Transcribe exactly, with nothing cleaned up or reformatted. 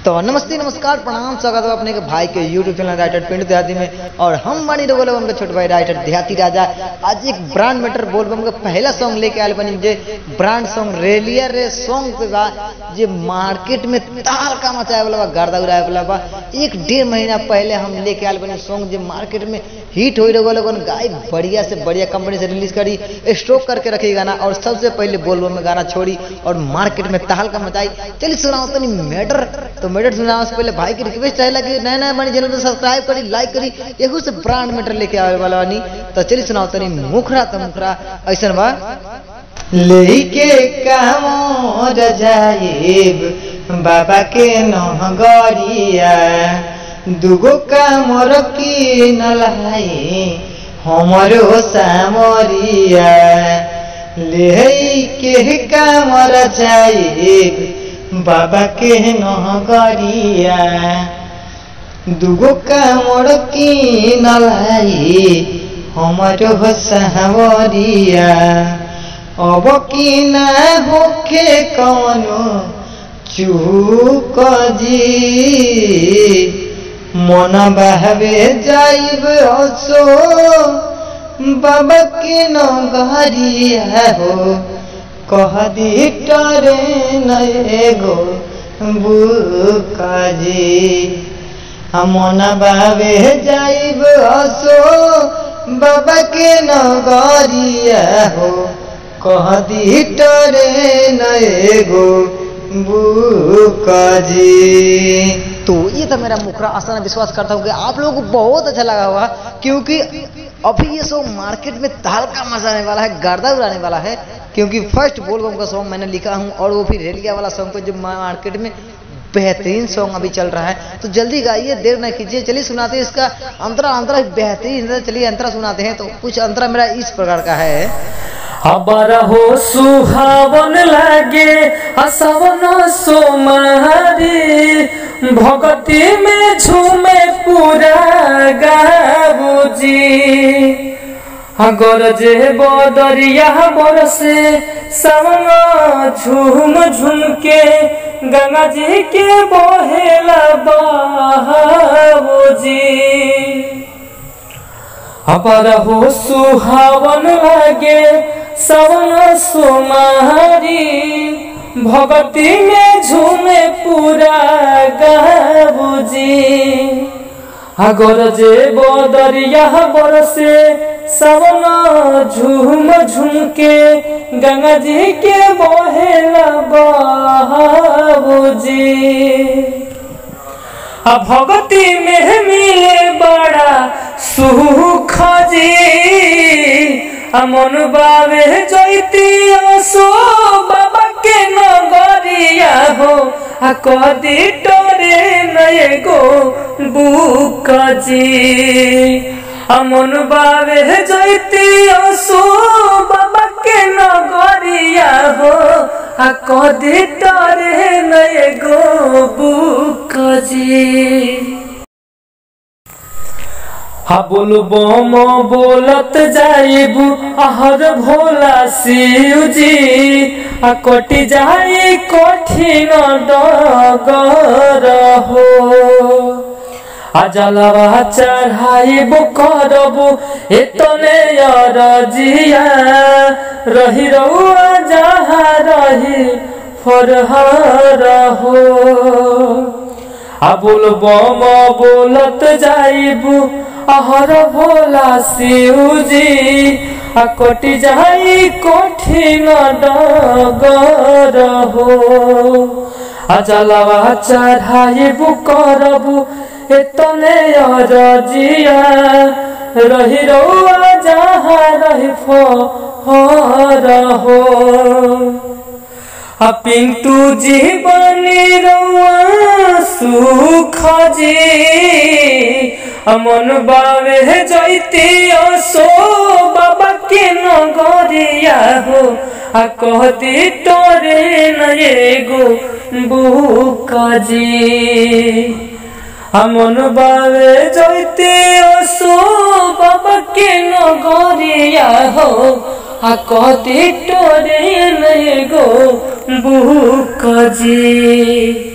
तो नमस्ते नमस्कार प्रणाम स्वागत है अपने के भाई के यूट्यूब चैनल राइटर पिंटू देहाती में। और हम मानी बोले उनके छोटे भाई राइटर देहाती राजा आज एक ब्रांड मैटर बोल उनका पहला सॉन्ग लेके आए बनी जे ब्रांड सॉन्ग रेलियर रे सॉन्ग पे बा जे मार्केट में ताल का मचाए वाला बा गर्दा उड़ाए वाला बा। एक डेढ़ महीना पहले हम लेके आए बनी सॉन्ग जे मार्केट में हिट हो रहे लोगन गाय बढ़िया से बढ़िया कंपनी से रिलीज करी स्टॉक करके रखी गाना और सबसे पहले बोल में गाना छोड़ी और मार्केट में ताल का मचाई। चलिए सुनाओ तो नहीं मैटर तो मैटर सुनाओ से पहले भाई की रिक्वेस्ट रहेगा कि नया नया बनी चैनल तो सब्सक्राइब करी लाइक करी एहू से ब्रांड मैटर लेके आवे वाला बानी। तो चलिए सुनाओ तनी मुखरा तो मुखरा ऐसा बा लेके कामोर जाइब बाबा के नहगरिया दुगो कामर की नलाई हमरो सामरिया लेके कामर जाइब बाबा के नहगरिया दुगो कामर की नलाई हमरो सामरिया अब की ना होखे कौनो चूक जी मन बहवे जाइब असो बाबा के नगरिया हो कह दी ट्रेन एगो बुक जी मन बहवे जाइब असो बाबा के नगरिया हो कह दी ट्रेन एगो बुक जी। तो ये था मेरा मुखरा। आसान विश्वास करता हूँ कि आप लोगों को बहुत अच्छा लगा होगा क्योंकि अभी ये सॉन्ग मार्केट में ताल का मचाने वाला है गर्दा उड़ाने वाला है। क्योंकि फर्स्ट बोलबम का सॉन्ग मैंने लिखा हूँ और वो भी रेलिया वाला सॉन्ग पे जो मार्केट में बेहतरीन सॉन्ग अभी चल रहा है। तो जल्दी गाइए देर न कीजिए। चलिए सुनाते हैं इसका अंतरा अंतरा बेहतरीन। चलिए अंतरा सुनाते हैं। तो कुछ अंतरा मेरा इस प्रकार का है। अबर हो सुहावन लागे हसवन सोमारी भगती में झूमे पूरा गाबूजी अगर जे बदरिया बरसे सवन झूम झूम के गंगा जी के बहेला बाबूजी अपर हो सुहावन लागे सवन सोमारी भगती में झूमे पूरा गाबूजी अगर जे बदरिया बरसे सवन झूम झूम के गंगा जी के बहेला बाबूजी भगती में मिले बड़ा सुख जी मन बावे जैती असो बाबा के नगरिया हो कदी टोरे नए गो बुक जी मन बावे जैती असो बाबा के नगरिया हो कदी टोरे नए गो बुक जी। हा बोलो बम बोलत जाइबू आहर भोला शिव जी आ कटी जाई कठिन डगर हो आ जलवा चढ़ाइबू करबू एतने अरजिया रही रहुआ जहाँ रही फरहर हो आ बोल बम बोलत जाइबू आहर भोला शिव जी आ कटी जाई कठिन डगर हो आ जलवा चढ़ाइबू करबू एतने अरजिया रही रहुआ जहाँ रही फर हो आ पिंटू जी बनी रहुआ सुख जी मन बावे जैती असो बाबा के नगरिया हो आ कहती तोरे नए गो बुक जी मन बावे जैती असो बाबा के नगरिया हो आ कति टोरे गो बुक जी।